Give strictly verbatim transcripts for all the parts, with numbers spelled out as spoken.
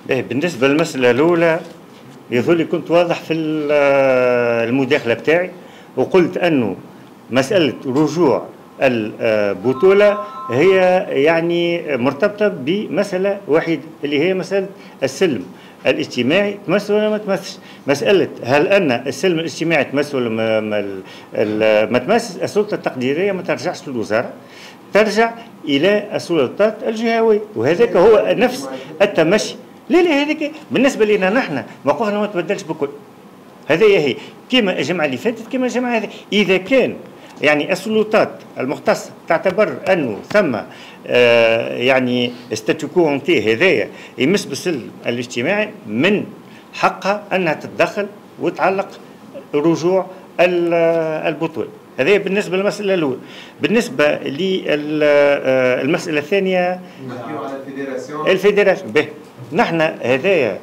إيه بالنسبة للمسألة الأولى يظل كنت واضح في المداخلة بتاعي وقلت أنه مسألة رجوع البطولة هي يعني مرتبطة بمسألة وحيدة اللي هي مسألة السلم الاجتماعي تمثل ولا ما تمثلش. مسألة هل أن السلم الاجتماعي تمثل ولا ما, ما, ما تمثل، السلطة التقديرية ما ترجعش للوزارة، ترجع إلى السلطات الجهوية، وهذاك هو نفس التمشي. لا لا هذيك بالنسبة لنا نحن موقفنا ما تبدلش بكل. هذه هي كما الجمعة اللي فاتت كما الجمعة هذه. إذا كان يعني السلطات المختصة تعتبر أنه ثم آه يعني ستاتيكو انتي هذايا يمس بالسلم الاجتماعي، من حقها أنها تتدخل وتعلق رجوع البطولة. هذه بالنسبة للمسألة الأولى. بالنسبة للمسألة الثانية الفيدراسيون، به نحن هذايا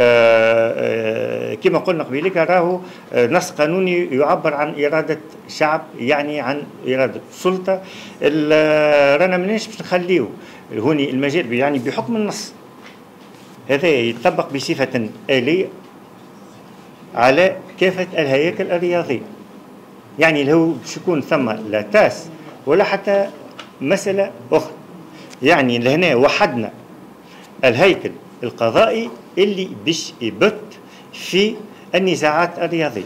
كما قلنا قبيلك راهو نص قانوني يعبر عن إرادة شعب، يعني عن إرادة سلطة. رانا ماناش باش نخليو هوني المجال يعني بحكم النص هذا يطبق بصفة آلية على كافة الهياكل الرياضية. يعني لو باش يكون ثم لا تاس ولا حتى مسألة أخرى، يعني لهنا وحدنا الهيكل القضائي اللي باش يبت في النزاعات الرياضية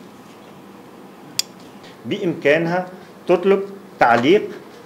بإمكانها تطلب تعليق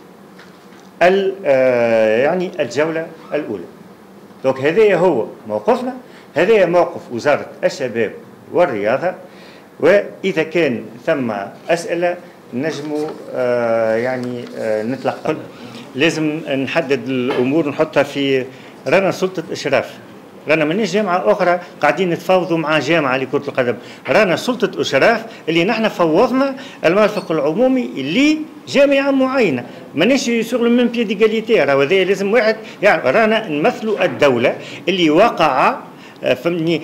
يعني الجولة الأولى. دونك هذا هو موقفنا، هذا موقف وزارة الشباب والرياضة. وإذا كان ثم أسئلة نجموا آه يعني آه نتلقى، لازم نحدد الأمور نحطها في رانا سلطة إشراف، رانا مانيش جامعة أخرى قاعدين نتفاوضوا مع جامعة لكرة القدم، رانا سلطة إشراف اللي نحن فوضنا المرفق العمومي لجامعة معينة، مانيش يسوغ من بيد إيجاليتي. راهو هذا لازم واحد يعني رانا نمثلوا الدولة اللي وقع فهمني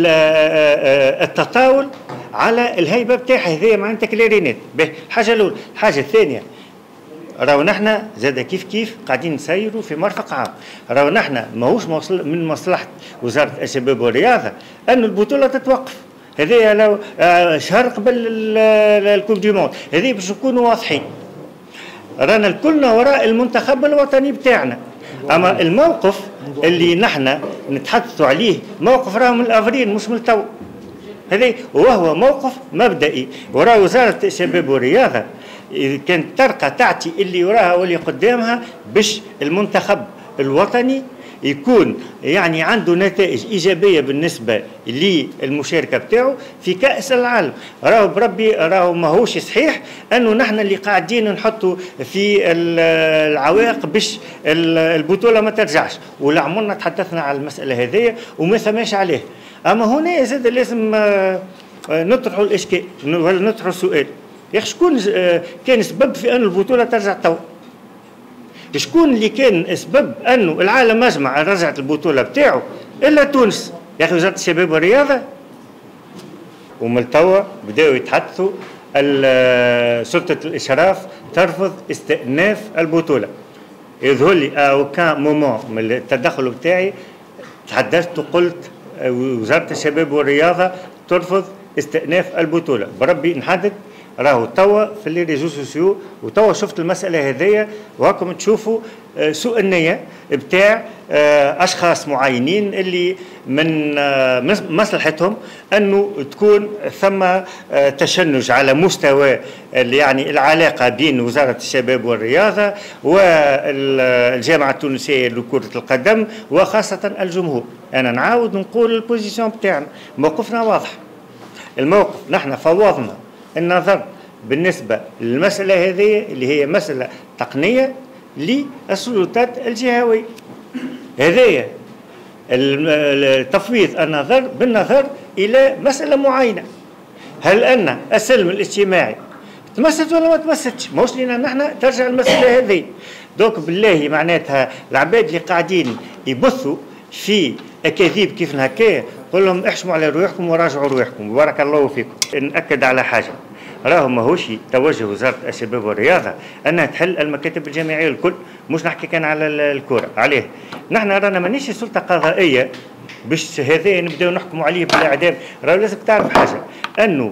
التطاول على الهيبه بتاعها. هذه معناتها كلارينات. به الحاجه الاولى. الحاجه الثانيه راهو نحن زاد كيف كيف قاعدين نسيروا في مرفق عام. راهو نحن ماهوش من مصلحه وزاره الشباب والرياضه ان البطوله تتوقف. هذه لو شهر قبل الكوب دي موند، هذه باش نكونوا واضحين. رانا الكلنا وراء المنتخب الوطني بتاعنا. اما الموقف اللي نحن نتحدثوا عليه موقف راه من الافريل مش من التو، هذا وهو موقف مبدئي وراء وزاره الشباب والرياضه. كانت ترقى تعطي اللي وراها واللي قدامها باش المنتخب الوطني يكون يعني عنده نتائج ايجابيه بالنسبه للمشاركه بتاعه في كاس العالم. راهو بربي راهو ماهوش صحيح انه نحن اللي قاعدين نحطوا في العوائق باش البطوله ما ترجعش، ولا عمرنا تحدثنا على المساله هذه وما ثماش عليه. اما هنا زاد لازم نطرحوا الاشكال ولا نطرحوا السؤال، يا اخي شكون كان سبب في ان البطوله ترجع تو؟ شكون اللي كان سبب انه العالم اجمع رجعت البطوله بتاعه الا تونس؟ يا اخي وزاره الشباب والرياضه. ومن توا بداوا يتحدثوا سلطه الاشراف ترفض استئناف البطوله. يظهر لي او كان مومون من التدخل بتاعي تحدثت وقلت وزاره الشباب والرياضه ترفض استئناف البطوله. بربي نحدد راهو توا في لي ريزو سوسيو وتوا شفت المساله هذيا وهاكم تشوفوا سوء النيه بتاع اشخاص معينين اللي من مصلحتهم انه تكون ثم تشنج على مستوى يعني العلاقه بين وزاره الشباب والرياضه والجامعه التونسيه لكره القدم وخاصه الجمهور. انا نعاود نقول البوزيسيون بتاعنا، موقفنا واضح. الموقف نحن فوضنا النظر بالنسبة للمسألة هذه اللي هي مسألة تقنية للسلطات الجهوية. هذايا تفويض النظر بالنظر إلى مسألة معينة، هل أن السلم الاجتماعي تمست ولا ما تمستش؟ ماهوش لنا نحن ترجع المسألة هذه. دوك بالله معناتها العباد اللي قاعدين يبثوا في أكاذيب كيف هكايا قول لهم احشموا على روحكم وراجعوا روحكم. بارك الله فيكم. نأكد على حاجة، راهو ماهوش توجه وزارة الشباب والرياضة أنها تحل المكاتب الجامعية الكل، مش نحكي كان على الكرة عليه. نحن رانا مانيش سلطة قضائية باش هذا نبداو نحكموا عليه بالاعدام. راه لازم تعرف حاجه انه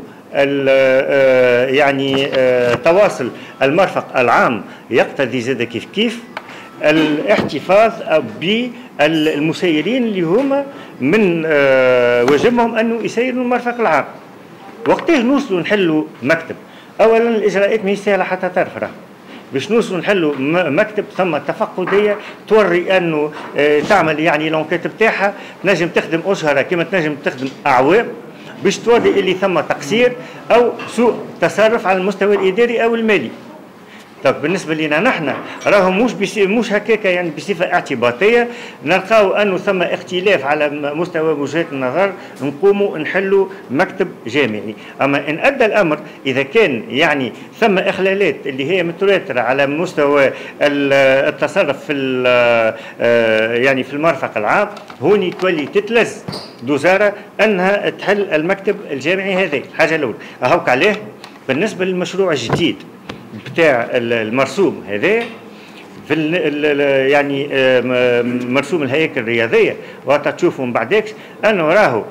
يعني تواصل المرفق العام يقتضي زاد كيف كيف الاحتفاظ بالمسيرين اللي هما من واجبهم انه يسيروا المرفق العام. وقتها نوصلوا نحلوا مكتب، اولا الاجراءات ماهيش سهله حتى تعرف راه باش نوصلوا نحلوا مكتب ثم تفقديه توري انه تعمل يعني لونكيت بتاعها تنجم تخدم اشهر كما تنجم تخدم اعوام باش توري اللي ثم تقصير او سوء تصرف على المستوى الاداري او المالي. طب بالنسبه لنا نحن راهو مش بسي مش هكاك يعني بصفه اعتباطيه نلقاو انه ثم اختلاف على مستوى وجهات النظر نقوموا نحلوا مكتب جامعي. اما ان ادى الامر اذا كان يعني ثم اخلالات اللي هي متواتره على مستوى التصرف في يعني في المرفق العام هوني تولي تتلز الوزاره انها تحل المكتب الجامعي هذا. الحاجه الاولى اهوك عليه بالنسبه للمشروع الجديد بتاع المرسوم هذا في ال يعني مرسوم الهياكل الرياضيه وقت تشوفوا من بعدك انه راهو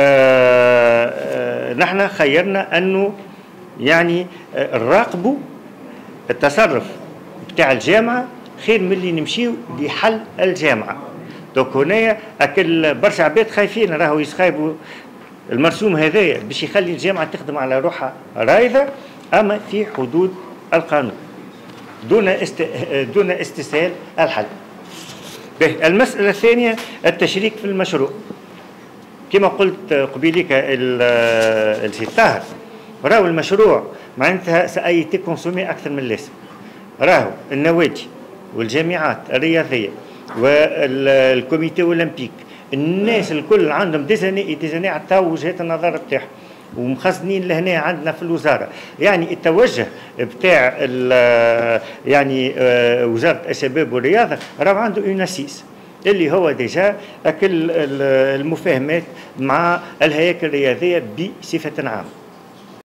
نحن خيرنا انه يعني نراقبوا التصرف بتاع الجامعه خير من اللي نمشيو لحل الجامعه. دوك هنايا اكل برشا عباد خايفين راهو يسخايبوا المرسوم هذايا باش يخلي الجامعه تخدم على روحها رايده اما في حدود القانون دون است... دون استسهال الحل. المسألة الثانية التشريك في المشروع. كما قلت قبيلك السي طاهر راهو المشروع معناتها سأيتي كونسومي أكثر من اللازم. راهو النوادي والجامعات الرياضية والكوميتي أولمبيك الناس الكل عندهم ديزاني ديزاني عطاو وجهات النظر بتاعهم ومخزنين لهنا عندنا في الوزاره. يعني التوجه بتاع يعني وزاره الشباب والرياضه راه عنده اون اسيس اللي هو ديجا كل المفاهمات مع الهياكل الرياضيه بصفه عامه.